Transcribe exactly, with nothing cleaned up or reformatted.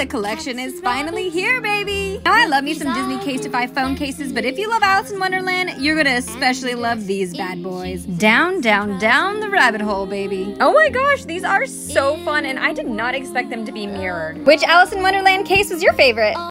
the collection is finally here, baby! Now, I love me some Disney Casetify phone cases, but if you love Alice in Wonderland, you're gonna especially love these bad boys. Down, down, down the rabbit hole, baby. Oh my gosh, these are so fun, and I did not expect them to be mirrored. Which Alice in Wonderland case was your favorite?